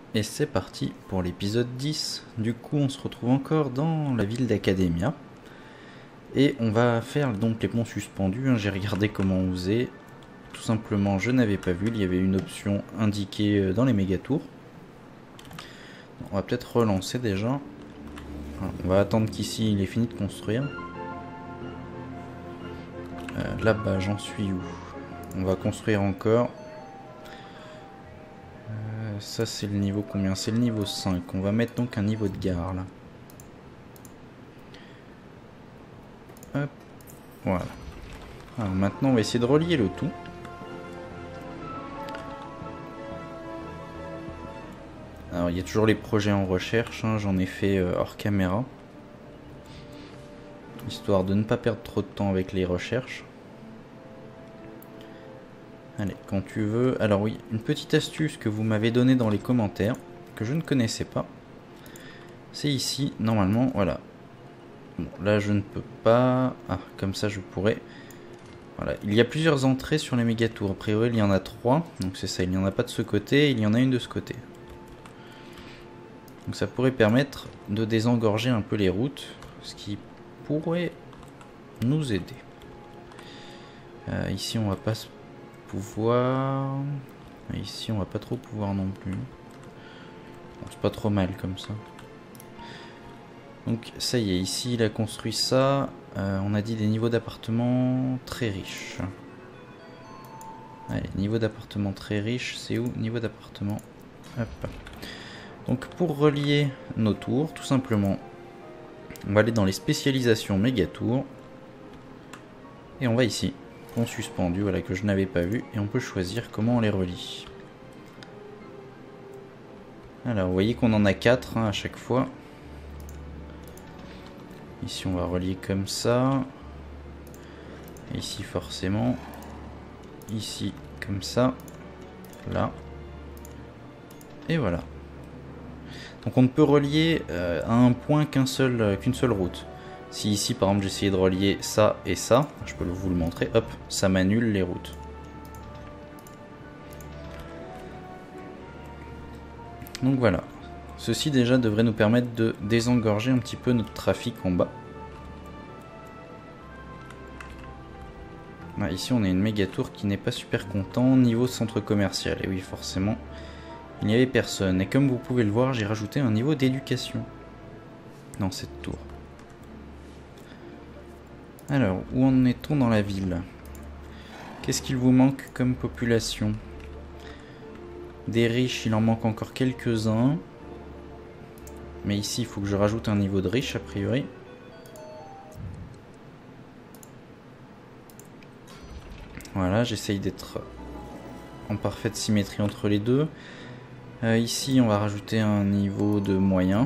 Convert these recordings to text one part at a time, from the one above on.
Et c'est parti pour l'épisode 10. Du coup, on se retrouve encore dans la ville d'Academia. Et on va faire donc les ponts suspendus. J'ai regardé comment on faisait. Tout simplement, je n'avais pas vu. Il y avait une option indiquée dans les méga-tours. On va peut-être relancer déjà. On va attendre qu'ici il est fini de construire. Là-bas, j'en suis où? On va construire encore. Ça c'est le niveau combien? C'est le niveau 5. On va mettre donc un niveau de gare là. Hop. Voilà. Alors maintenant on va essayer de relier le tout. Alors il y a toujours les projets en recherche, hein. J'en ai fait hors caméra. Histoire de ne pas perdre trop de temps avec les recherches. Allez, quand tu veux. Alors oui, une petite astuce que vous m'avez donnée dans les commentaires, que je ne connaissais pas. C'est ici, normalement, voilà. Bon, là je ne peux pas. Ah, comme ça je pourrais. Voilà, il y a plusieurs entrées sur les méga tours. A priori il y en a 3, donc c'est ça, il n'y en a pas de ce côté, il y en a une de ce côté. Donc ça pourrait permettre de désengorger un peu les routes, ce qui pourrait nous aider. Ici on va pas pouvoir. Ici on va pas trop pouvoir non plus. Bon, c'est pas trop mal comme ça. Donc ça y est, ici il a construit ça. On a dit des niveaux d'appartements très riches. Allez, niveau d'appartement très riche, c'est où? Niveau d'appartement. Hop. Donc pour relier nos tours, tout simplement, on va aller dans les spécialisations méga tours. Et on va ici. Pont suspendu, voilà, que je n'avais pas vu, et on peut choisir comment on les relie. Alors vous voyez qu'on en a 4 hein, à chaque fois. Ici on va relier comme ça. Ici forcément. Ici comme ça. Là. Et voilà. Donc on ne peut relier à un point qu'une seule route. Si ici par exemple j'essayais de relier ça et ça, je peux vous le montrer, hop, ça m'annule les routes. Donc voilà, ceci déjà devrait nous permettre de désengorger un petit peu notre trafic en bas. Ah, ici on a une méga tour qui n'est pas super content niveau centre commercial, et oui forcément il n'y avait personne. Et comme vous pouvez le voir, j'ai rajouté un niveau d'éducation dans cette tour. Alors, où en est-on dans la ville? Qu'est-ce qu'il vous manque comme population? Des riches, il en manque encore quelques-uns. Mais ici, il faut que je rajoute un niveau de riche, a priori. Voilà, j'essaye d'être en parfaite symétrie entre les deux. Ici, on va rajouter un niveau de moyen.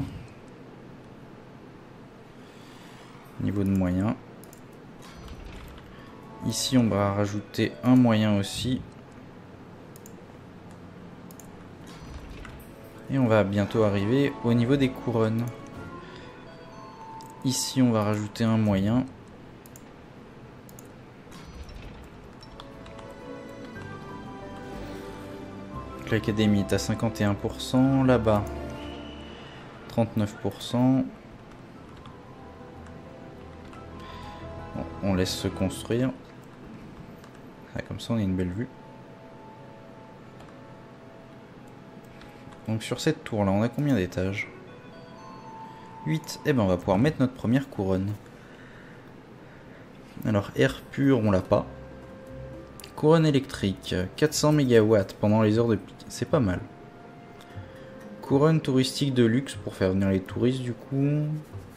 Niveau de moyen. Ici on va rajouter un moyen aussi. Et on va bientôt arriver au niveau des couronnes. Ici on va rajouter un moyen. L'académie est à 51%, là-bas 39%. Bon, on laisse se construire. Ah, comme ça on a une belle vue. Donc sur cette tour là on a combien d'étages? 8. Et ben on va pouvoir mettre notre première couronne. Alors air pur on l'a pas. Couronne électrique 400 MW pendant les heures de pic, c'est pas mal. Couronne touristique de luxe pour faire venir les touristes du coup.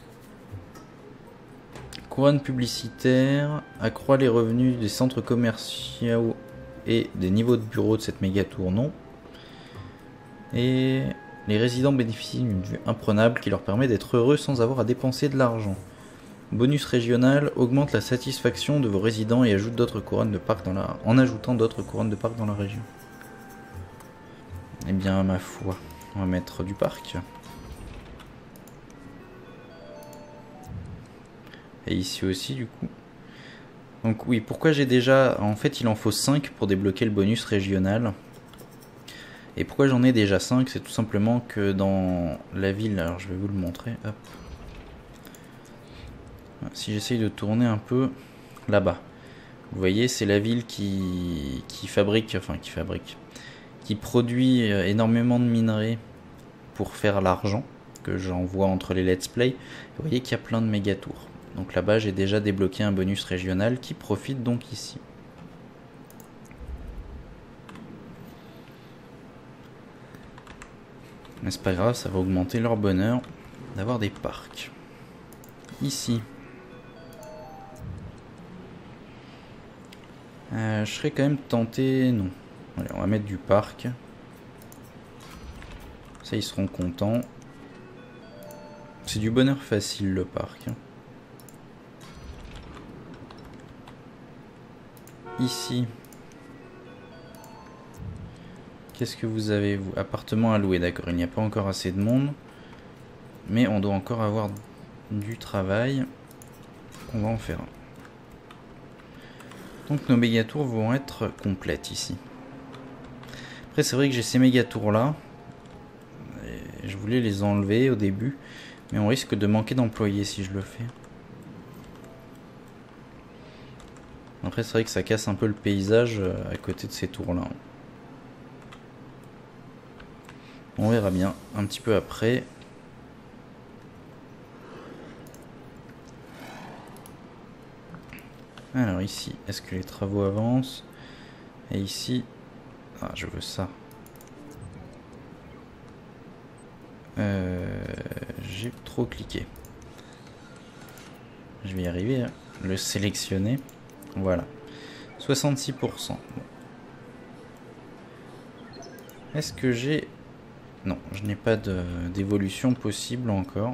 Couronne publicitaire, accroît les revenus des centres commerciaux et des niveaux de bureaux de cette méga tour, non. Et les résidents bénéficient d'une vue imprenable qui leur permet d'être heureux sans avoir à dépenser de l'argent. Bonus régional, augmente la satisfaction de vos résidents et ajoute d'autres couronnes de parc en ajoutant d'autres couronnes de parc dans la région. Eh bien ma foi, on va mettre du parc. Et ici aussi du coup. Donc oui, pourquoi j'ai déjà... En fait il en faut 5 pour débloquer le bonus régional. Et pourquoi j'en ai déjà 5? C'est tout simplement que dans la ville, alors je vais vous le montrer, hop. Si j'essaye de tourner un peu là-bas, vous voyez, c'est la ville qui produit énormément de minerais pour faire l'argent que j'envoie entre les let's play. Vous voyez qu'il y a plein de méga tours. Donc là-bas, j'ai déjà débloqué un bonus régional qui profite donc ici. Mais c'est pas grave, ça va augmenter leur bonheur d'avoir des parcs. Ici. Je serais quand même tenté... Non. Allez, on va mettre du parc. Ça, ils seront contents. C'est du bonheur facile, le parc. Ici. Qu'est-ce que vous avez, vous? Appartement à louer, d'accord. Il n'y a pas encore assez de monde. Mais on doit encore avoir du travail. On va en faire un. Donc nos méga tours vont être complètes ici. Après c'est vrai que j'ai ces méga tours là. Et je voulais les enlever au début. Mais on risque de manquer d'employés si je le fais. Après c'est vrai que ça casse un peu le paysage à côté de ces tours là. On verra bien un petit peu après. Alors ici, est-ce que les travaux avancent? Et ici... Ah, je veux ça. J'ai trop cliqué. Je vais y arriver à le sélectionner. Voilà. 66%. Bon. Est-ce que j'ai... Non, je n'ai pas d'évolution possible encore.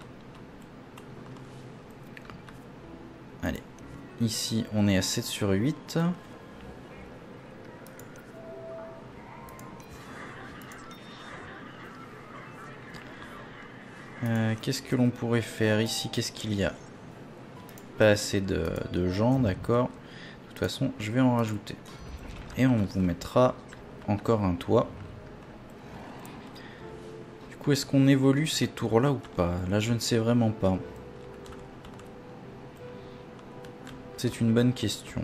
Allez. Ici, on est à 7 sur 8. Qu'est-ce que l'on pourrait faire ici? Qu'est-ce qu'il y a? Pas assez de gens, d'accord. De toute façon, je vais en rajouter. Et on vous mettra encore un toit. Du coup, est-ce qu'on évolue ces tours-là ou pas? Là, je ne sais vraiment pas. C'est une bonne question.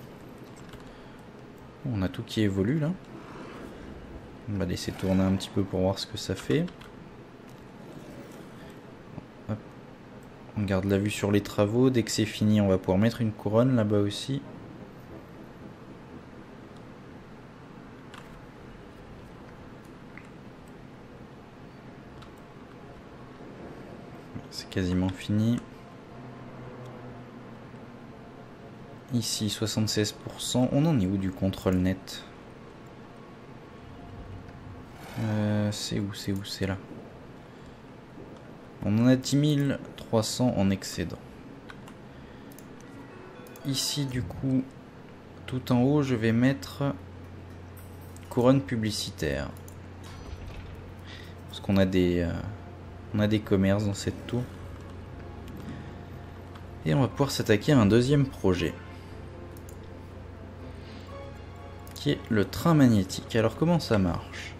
On a tout qui évolue là. On va laisser tourner un petit peu pour voir ce que ça fait. Hop. On garde la vue sur les travaux. Dès que c'est fini, on va pouvoir mettre une couronne là-bas aussi. C'est quasiment fini. Ici 76%. On en est où du contrôle net? C'est où? C'est là. On en a 10 300 en excédent. Ici du coup, tout en haut, je vais mettre couronne publicitaire. Parce qu'on a on a des commerces dans cette tour. Et on va pouvoir s'attaquer à un deuxième projet. Qui est le train magnétique. Alors comment ça marche?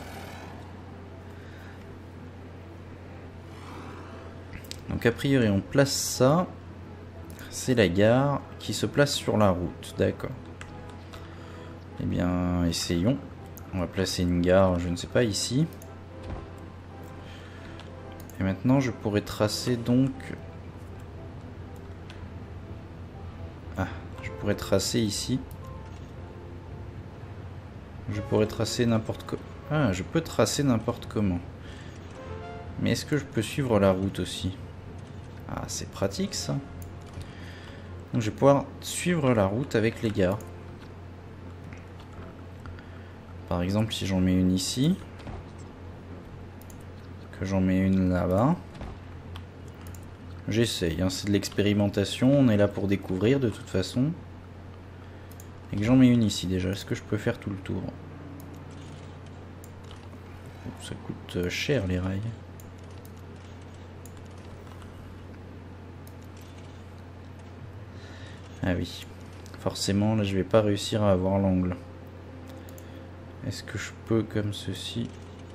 Donc a priori on place ça. C'est la gare qui se place sur la route. D'accord. Eh bien essayons. On va placer une gare, je ne sais pas, ici. Et maintenant je pourrais tracer donc... Ah, je pourrais tracer ici. Je pourrais tracer n'importe quoi. Ah, je peux tracer n'importe comment. Mais est-ce que je peux suivre la route aussi? Ah, c'est pratique ça. Donc je vais pouvoir suivre la route avec les gares. Par exemple, si j'en mets une ici. Que j'en mets une là-bas. J'essaye, hein, c'est de l'expérimentation. On est là pour découvrir de toute façon. Et que j'en mets une ici déjà. Est-ce que je peux faire tout le tour? Ça coûte cher les rails. Ah oui. Forcément, là je vais pas réussir à avoir l'angle. Est-ce que je peux comme ceci?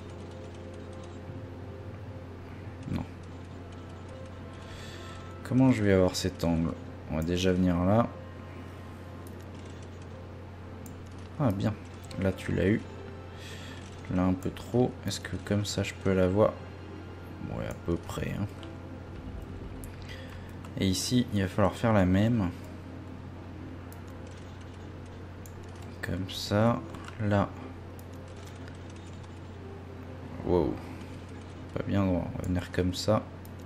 Non. Comment je vais avoir cet angle? On va déjà venir là. Ah bien, là tu l'as eu. Là un peu trop. Est-ce que comme ça je peux l'avoir? Ouais, à peu près. Hein. Et ici, il va falloir faire la même. Comme ça. Là. Wow. Pas bien droit. On va venir comme ça.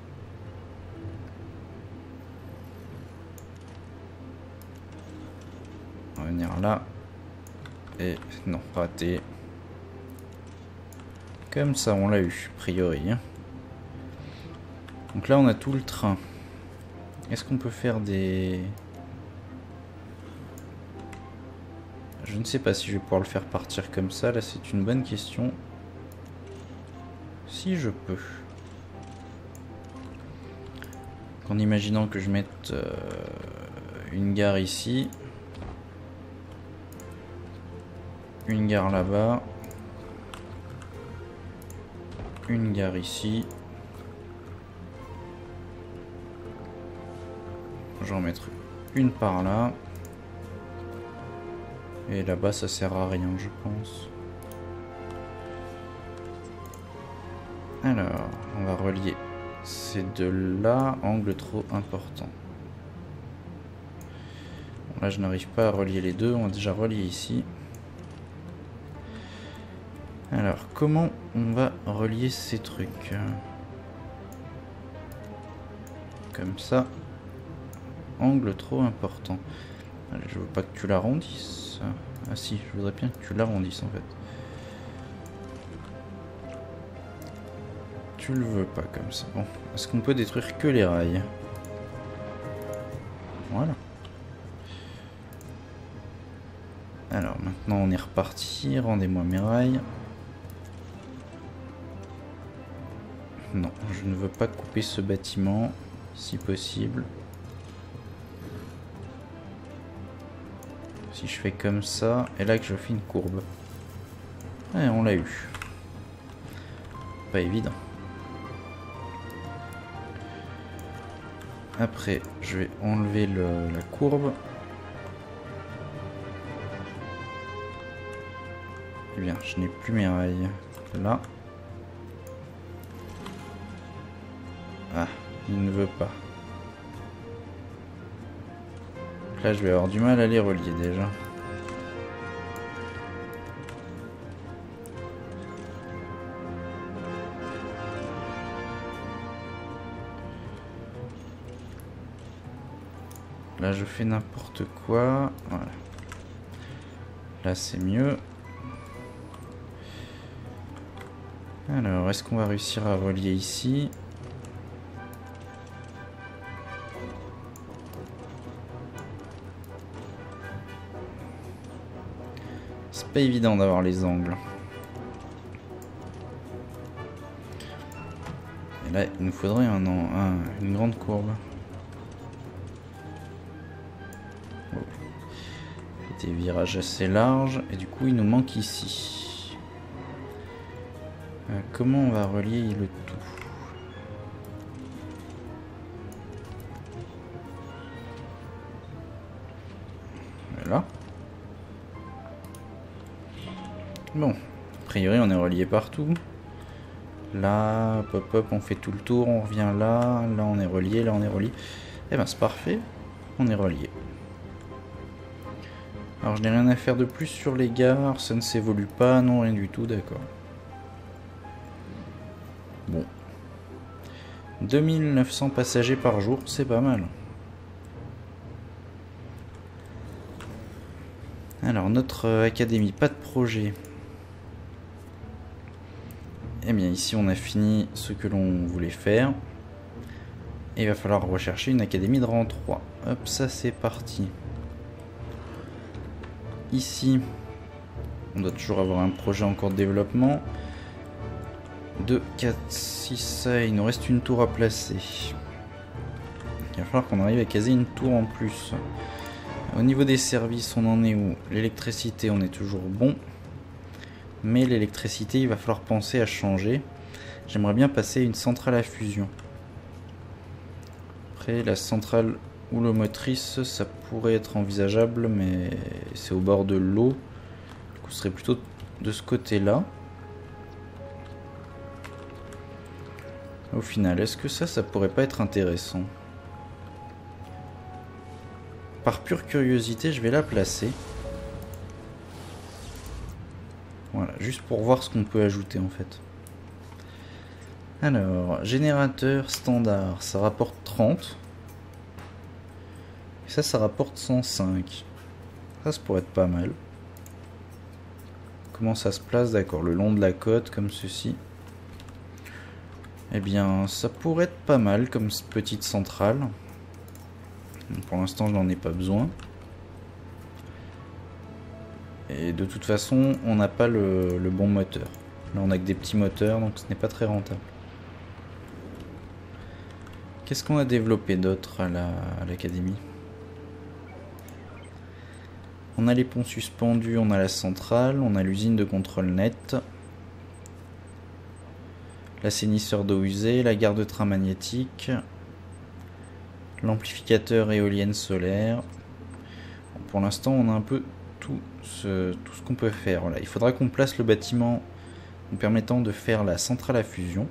On va venir là. Et non, raté. Comme ça, on l'a eu, a priori. Hein. Donc là, on a tout le train. Est-ce qu'on peut faire des... Je ne sais pas si je vais pouvoir le faire partir comme ça. Là, c'est une bonne question. Si je peux. En imaginant que je mette une gare ici. Une gare là-bas. Une gare ici. Je vais en mettre une par là. Et là-bas, ça sert à rien, je pense. Alors, on va relier ces deux-là. Angle trop important. Bon, là, je n'arrive pas à relier les deux. On va déjà relier ici. Alors, comment on va relier ces trucs? Comme ça. Angle trop important. Allez, je veux pas que tu l'arrondisses. Ah si, je voudrais bien que tu l'arrondisses en fait. Tu le veux pas comme ça. Bon, est-ce qu'on peut détruire que les rails? Voilà. Alors maintenant on est reparti. Rendez-moi mes rails. Non, je ne veux pas couper ce bâtiment, si possible. Si je fais comme ça, et là que je fais une courbe. Ouais, on l'a eu. Pas évident. Après, je vais enlever la courbe. Eh bien, je n'ai plus mes rails. Là. Ah, il ne veut pas. Là, je vais avoir du mal à les relier déjà. Là, je fais n'importe quoi. Voilà. Là, c'est mieux. Alors, est-ce qu'on va réussir à relier ici ? C'est pas évident d'avoir les angles. Et là, il nous faudrait une grande courbe. Oh. Des virages assez larges. Et du coup, il nous manque ici. Comment on va relier le tout ? Voilà. Bon, a priori on est relié partout. Là, pop up, on fait tout le tour, on revient là, là on est relié, là on est relié. Eh ben c'est parfait, on est relié. Alors je n'ai rien à faire de plus sur les gares, ça ne s'évolue pas, non rien du tout, d'accord. Bon. 2900 passagers par jour, c'est pas mal. Alors notre académie, pas de projet. Eh bien ici on a fini ce que l'on voulait faire. Et il va falloir rechercher une académie de rang 3. Hop, ça c'est parti. Ici, on doit toujours avoir un projet en cours de développement. 2, 4, 6, il nous reste une tour à placer. Il va falloir qu'on arrive à caser une tour en plus. Au niveau des services, on en est où? L'électricité, on est toujours bon. Mais l'électricité, il va falloir penser à changer. J'aimerais bien passer une centrale à fusion. Après, la centrale houlomotrice, ça pourrait être envisageable, mais c'est au bord de l'eau. Du coup, ce serait plutôt de ce côté-là. Au final, est-ce que ça pourrait pas être intéressant? Par pure curiosité, je vais la placer. Voilà, juste pour voir ce qu'on peut ajouter en fait. Alors, générateur standard, ça rapporte 30. Et ça rapporte 105. Ça pourrait être pas mal. Comment ça se place? D'accord, le long de la côte, comme ceci. Eh bien, ça pourrait être pas mal comme petite centrale. Pour l'instant, je n'en ai pas besoin. Et de toute façon, on n'a pas le bon moteur. Là, on a que des petits moteurs, donc ce n'est pas très rentable. Qu'est-ce qu'on a développé d'autre à l'académie? On a les ponts suspendus, on a la centrale, on a l'usine de contrôle net, l'assainisseur d'eau usée, la gare de train magnétique, l'amplificateur éolienne solaire. Pour l'instant, on a un peu tout ce qu'on peut faire. Voilà. Il faudra qu'on place le bâtiment nous permettant de faire la centrale à fusion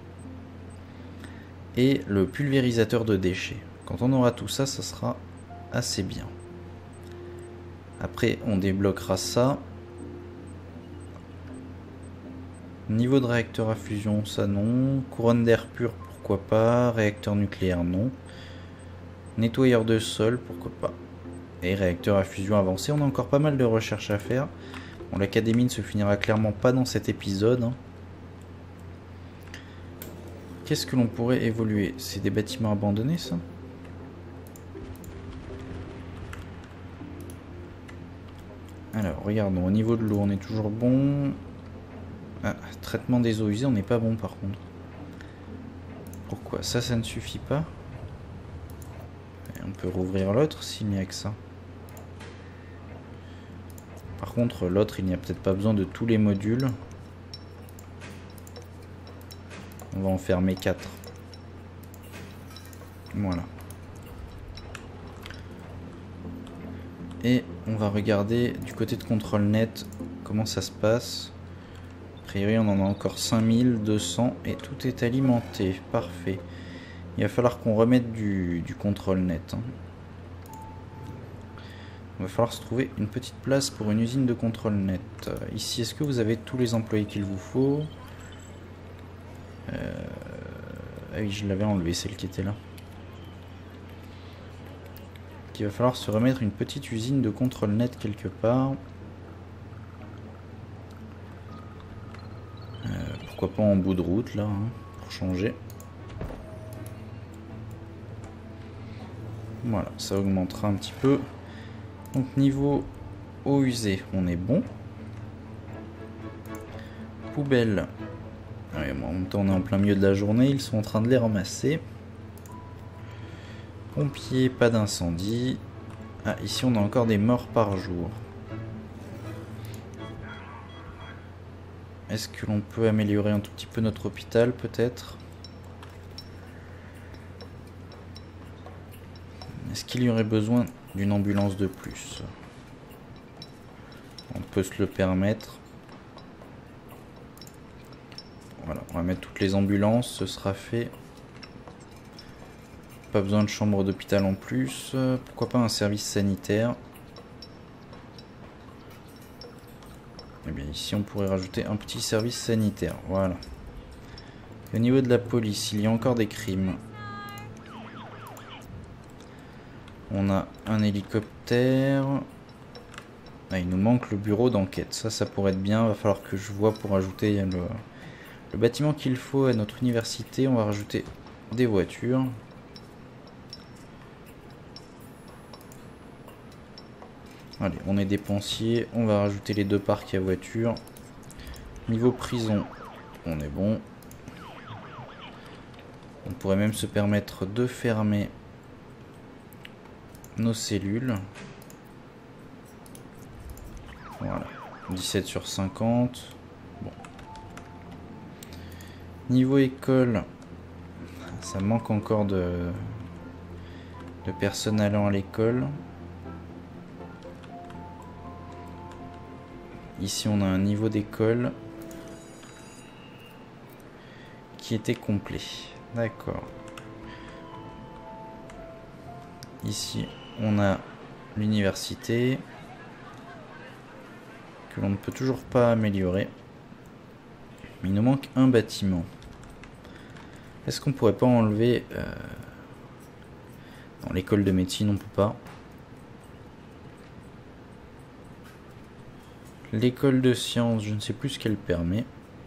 et le pulvérisateur de déchets. Quand on aura tout ça, ça sera assez bien. Après, on débloquera ça. Niveau de réacteur à fusion, ça non. Couronne d'air pur, pourquoi pas. Réacteur nucléaire, non. Nettoyeur de sol, pourquoi pas. Et réacteur à fusion avancé. On a encore pas mal de recherches à faire. Bon, l'académie ne se finira clairement pas dans cet épisode. Hein. Qu'est-ce que l'on pourrait évoluer? C'est des bâtiments abandonnés, ça? Alors, regardons. Au niveau de l'eau, on est toujours bon. Ah, traitement des eaux usées, on n'est pas bon par contre. Pourquoi? Ça ne suffit pas. Et on peut rouvrir l'autre s'il n'y a que ça. Par contre, l'autre, il n'y a peut-être pas besoin de tous les modules. On va en fermer 4. Voilà. Et on va regarder du côté de contrôle net comment ça se passe. A priori, on en a encore 5200 et tout est alimenté. Parfait. Il va falloir qu'on remette du contrôle net. Hein. Il va falloir se trouver une petite place pour une usine de contrôle net. Ici, est-ce que vous avez tous les employés qu'il vous faut? Ah oui, je l'avais enlevé, celle qui était là. Il va falloir se remettre une petite usine de contrôle net quelque part. Pourquoi pas en bout de route là, hein, pour changer. Voilà, ça augmentera un petit peu. Donc niveau eau usée, on est bon. Poubelle. Ouais, en même temps on est en plein milieu de la journée, ils sont en train de les ramasser. Pompiers, pas d'incendie. Ah, ici on a encore des morts par jour. Est-ce que l'on peut améliorer un tout petit peu notre hôpital peut-être? Est-ce qu'il y aurait besoin d'une ambulance de plus? On peut se le permettre. Voilà, on va mettre toutes les ambulances, ce sera fait. Pas besoin de chambre d'hôpital en plus. Pourquoi pas un service sanitaire? Eh bien ici on pourrait rajouter un petit service sanitaire. Voilà. Au niveau de la police, il y a encore des crimes. On a un hélicoptère. Ah, il nous manque le bureau d'enquête. Ça pourrait être bien. Il va falloir que je vois pour ajouter le bâtiment qu'il faut à notre université. On va rajouter des voitures. Allez, on est dépensier. On va rajouter les 2 parcs à voitures. Niveau prison, on est bon. On pourrait même se permettre de fermer nos cellules. Voilà. 17 sur 50. Niveau école, ça manque encore de personnes allant à l'école. Ici on a un niveau d'école qui était complet. D'accord. Ici on a l'université que l'on ne peut toujours pas améliorer. Mais il nous manque un bâtiment. Est-ce qu'on pourrait pas enlever... Non, l'école de médecine on peut pas. L'école de sciences, je ne sais plus ce qu'elle permet.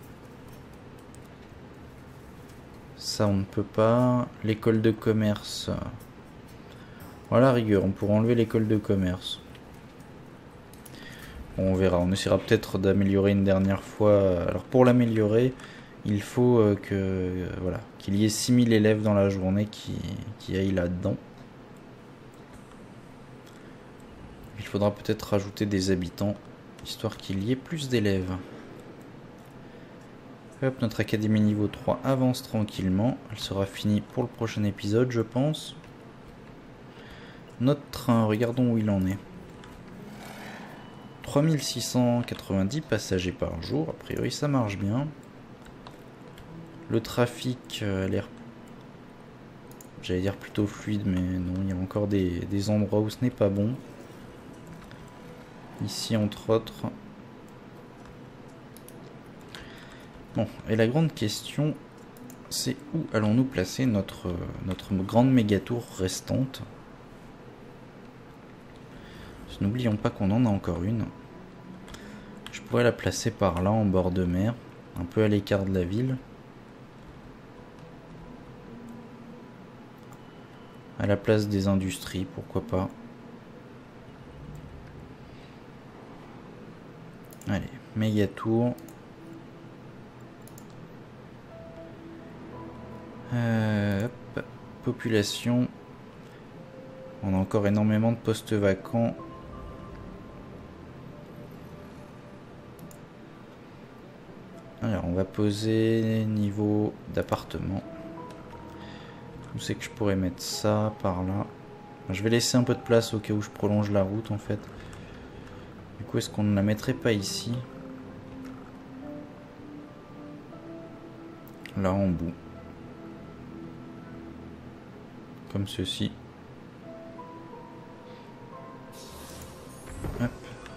Ça on ne peut pas. L'école de commerce... Voilà, rigueur, on pourra enlever l'école de commerce. Bon, on verra, on essaiera peut-être d'améliorer une dernière fois. Alors pour l'améliorer, il faut voilà, qu'il y ait 6000 élèves dans la journée qui aillent là-dedans. Il faudra peut-être rajouter des habitants, histoire qu'il y ait plus d'élèves. Hop, notre académie niveau 3 avance tranquillement. Elle sera finie pour le prochain épisode, je pense. Notre train, regardons où il en est. 3690 passagers par jour, a priori ça marche bien. Le trafic a l'air, j'allais dire plutôt fluide, mais non, il y a encore des endroits où ce n'est pas bon. Ici entre autres. Bon, et la grande question, c'est où allons-nous placer notre grande méga tour restante. N'oublions pas qu'on en a encore une. Je pourrais la placer par là, en bord de mer, un peu à l'écart de la ville. À la place des industries, pourquoi pas. Allez, méga tour. Hop, population. On a encore énormément de postes vacants. Alors on va poser niveau d'appartement. Où c'est que je pourrais mettre ça par là? Je vais laisser un peu de place au cas où je prolonge la route en fait. Du coup est-ce qu'on ne la mettrait pas ici? Là en bout. Comme ceci. Hop.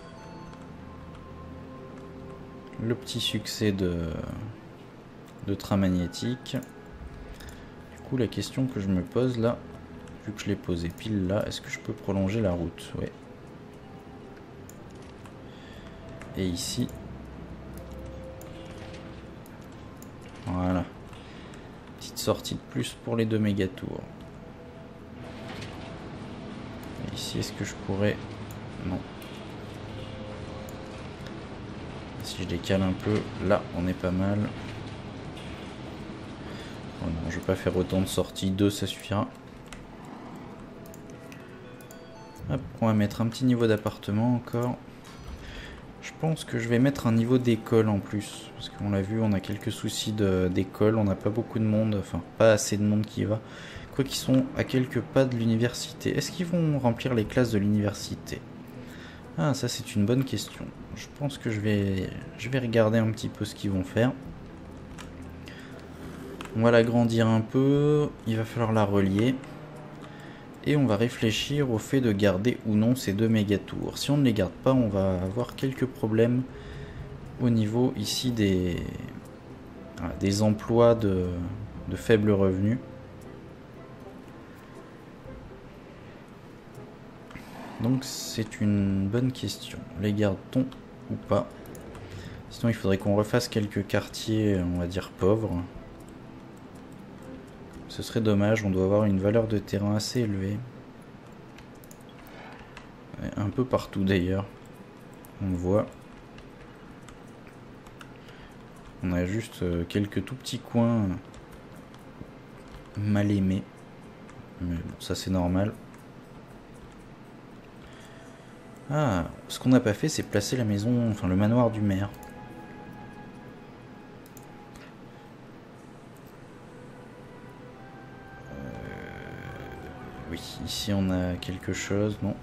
Le petit succès de train magnétique. Du coup la question que je me pose là, vu que je l'ai posé pile là, est-ce que je peux prolonger la route? Ouais. Et ici. Voilà. Petite sortie de plus pour les deux méga tours. Et ici est-ce que je pourrais... Non. Si je décale un peu, là on est pas mal. Oh non, je vais pas faire autant de sorties, 2 ça suffira. Hop, on va mettre un petit niveau d'appartement encore. Je pense que je vais mettre un niveau d'école en plus. Parce qu'on l'a vu, on a quelques soucis d'école, on n'a pas beaucoup de monde, enfin pas assez de monde qui y va. Quoi qu'ils sont à quelques pas de l'université. Est-ce qu'ils vont remplir les classes de l'université? Ah, ça c'est une bonne question. Je pense que je vais regarder un petit peu ce qu'ils vont faire. On va l'agrandir un peu, il va falloir la relier. Et on va réfléchir au fait de garder ou non ces deux méga tours. Si on ne les garde pas, on va avoir quelques problèmes au niveau ici des emplois de faible revenu. Donc c'est une bonne question. Les garde-t-on ou pas? Sinon il faudrait qu'on refasse quelques quartiers, on va dire pauvres. Ce serait dommage, on doit avoir une valeur de terrain assez élevée. Un peu partout d'ailleurs. On le voit. On a juste quelques tout petits coins mal aimés. Mais bon, ça c'est normal. Ah, ce qu'on n'a pas fait, c'est placer la maison, enfin le manoir du maire. oui, ici on a quelque chose, non?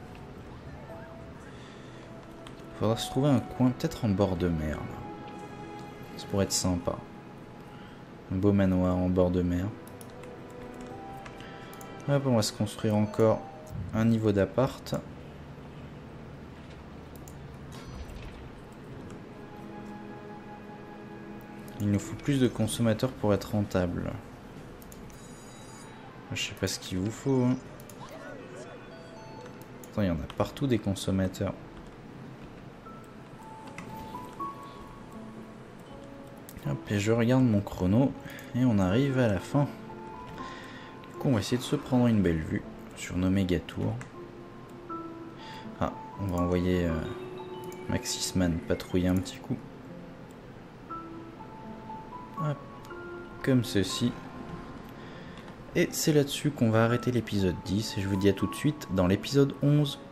Faudra se trouver un coin, peut-être en bord de mer, là. Ça pourrait être sympa. Un beau manoir en bord de mer. Hop, on va se construire encore un niveau d'appart. Il nous faut plus de consommateurs pour être rentable. Je sais pas ce qu'il vous faut. Hein. Attends, il y en a partout des consommateurs. Hop, et je regarde mon chrono et on arrive à la fin. Du coup, on va essayer de se prendre une belle vue sur nos méga tours. Ah, on va envoyer Maxisman patrouiller un petit coup. Hop, comme ceci. Et c'est là-dessus qu'on va arrêter l'épisode 10 et je vous dis à tout de suite dans l'épisode 11.